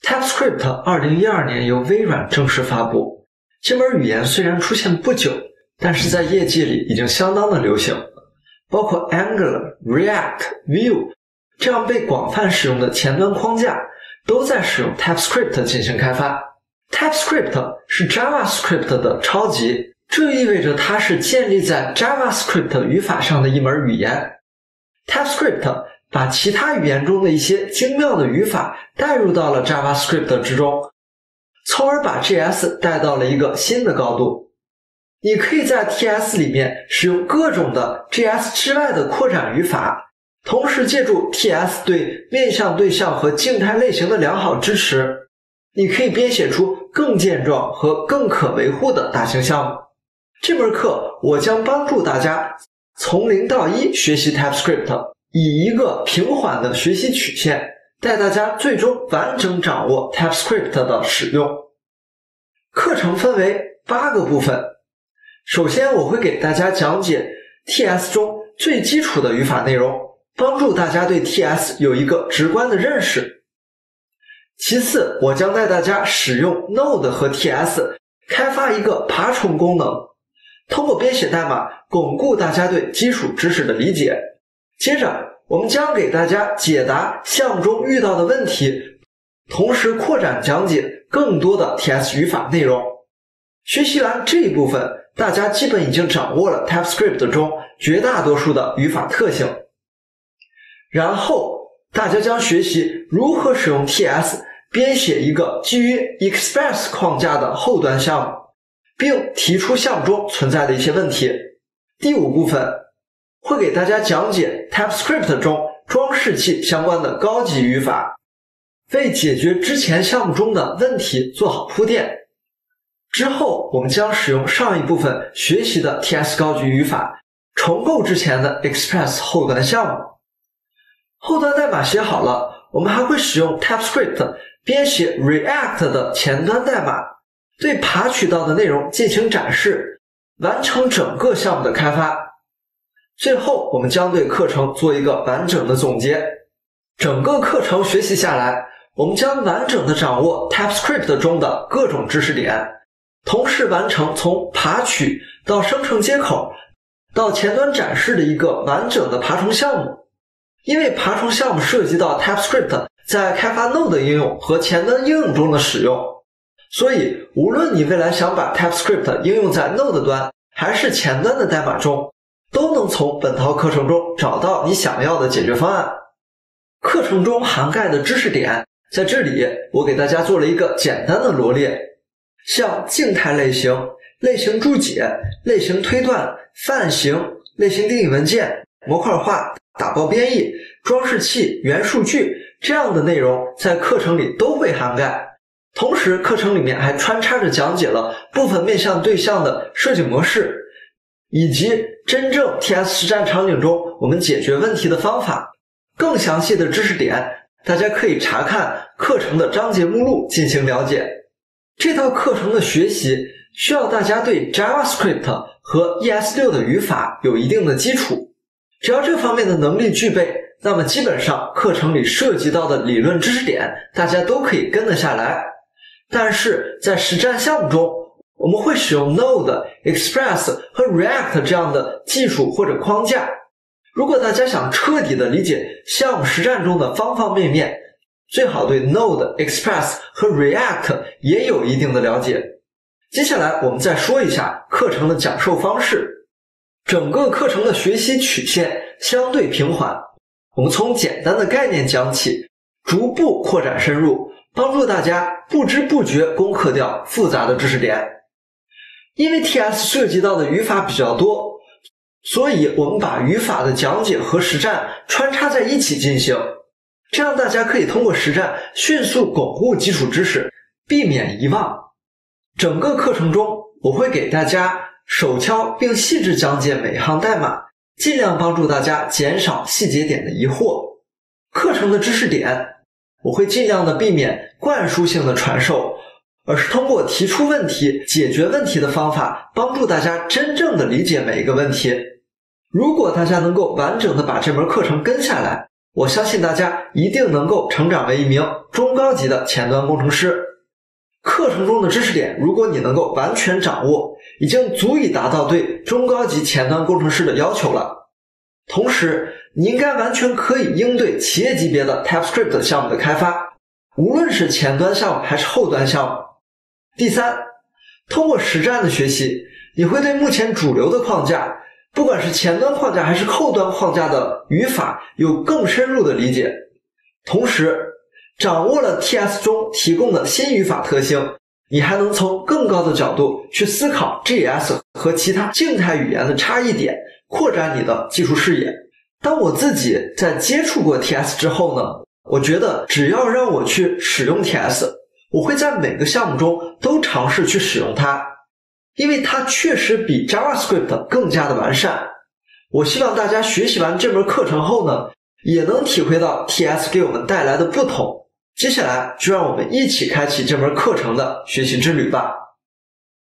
TypeScript 2012年由微软正式发布。这门语言虽然出现不久，但是在业界里已经相当的流行，包括 Angular、React、Vue 这样被广泛使用的前端框架都在使用 TypeScript 进行开发。TypeScript 是 JavaScript 的超级，这意味着它是建立在 JavaScript 语法上的一门语言。TypeScript 把其他语言中的一些精妙的语法带入到了 JavaScript 之中，从而把 JS 带到了一个新的高度。你可以在 TS 里面使用各种的 JS 之外的扩展语法，同时借助 TS 对面向对象和静态类型的良好支持，你可以编写出更健壮和更可维护的大型项目。这门课我将帮助大家从0到1学习 TypeScript， 以一个平缓的学习曲线带大家最终完整掌握 TypeScript 的使用。课程分为8个部分。首先我会给大家讲解 TS 中最基础的语法内容，帮助大家对 TS 有一个直观的认识。其次，我将带大家使用 Node 和 TS 开发一个爬虫功能，通过编写代码巩固大家对基础知识的理解。接着，我们将给大家解答项目中遇到的问题，同时扩展讲解更多的 TS 语法内容。学习完这一部分，大家基本已经掌握了 TypeScript 中绝大多数的语法特性。然后，大家将学习如何使用 TS 编写一个基于 Express 框架的后端项目，并提出项目中存在的一些问题。第5部分会给大家讲解 TypeScript 中装饰器相关的高级语法，为解决之前项目中的问题做好铺垫。之后我们将使用上一部分学习的 TS 高级语法重构之前的 Express 后端项目。后端代码写好了，我们还会使用 TypeScript 编写 React 的前端代码，对爬取到的内容进行展示，完成整个项目的开发。最后我们将对课程做一个完整的总结。整个课程学习下来，我们将完整的掌握 TypeScript 中的各种知识点，同时完成从爬取到生成接口到前端展示的一个完整的爬虫项目。因为爬虫项目涉及到 TypeScript 在开发 Node 应用和前端应用中的使用，所以无论你未来想把 TypeScript 应用在 Node 端还是前端的代码中，都能从本套课程中找到你想要的解决方案。课程中涵盖的知识点，在这里我给大家做了一个简单的罗列，像静态类型、类型注解、类型推断、泛型、类型定义文件、模块化、打包编译、装饰器、元数据这样的内容在课程里都会涵盖。同时课程里面还穿插着讲解了部分面向对象的设计模式，以及真正 TS 实战场景中我们解决问题的方法。更详细的知识点大家可以查看课程的章节目录进行了解。这套课程的学习需要大家对 JavaScript 和 ES6 的语法有一定的基础，只要这方面的能力具备，那么基本上课程里涉及到的理论知识点大家都可以跟得下来。但是在实战项目中，我们会使用 Node、Express 和 React 这样的技术或者框架。如果大家想彻底的理解项目实战中的方方面面，最好对 Node、Express 和 React 也有一定的了解。接下来我们再说一下课程的讲授方式。整个课程的学习曲线相对平缓，我们从简单的概念讲起，逐步扩展深入，帮助大家不知不觉攻克掉复杂的知识点。因为 TS 涉及到的语法比较多，所以我们把语法的讲解和实战穿插在一起进行，这样大家可以通过实战迅速巩固基础知识，避免遗忘。整个课程中我会给大家手敲并细致讲解每行代码，尽量帮助大家减少细节点的疑惑。课程的知识点我会尽量的避免灌输性的传授，而是通过提出问题、解决问题的方法，帮助大家真正的理解每一个问题。如果大家能够完整的把这门课程跟下来， 我相信大家一定能够成长为一名中高级的前端工程师。课程中的知识点，如果你能够完全掌握，已经足以达到对中高级前端工程师的要求了。同时，你应该完全可以应对企业级别的 TypeScript 项目的开发，无论是前端项目还是后端项目。第三，通过实战的学习，你会对目前主流的框架，不管是前端框架还是后端框架的语法有更深入的理解。同时，掌握了 TS 中提供的新语法特性，你还能从更高的角度去思考 JS 和其他静态语言的差异点，扩展你的技术视野。当我自己在接触过 TS 之后呢，我觉得只要让我去使用 TS， 我会在每个项目中都尝试去使用它，因为它确实比 JavaScript 更加的完善。我希望大家学习完这门课程后呢，也能体会到 TS 给我们带来的不同。接下来就让我们一起开启这门课程的学习之旅吧。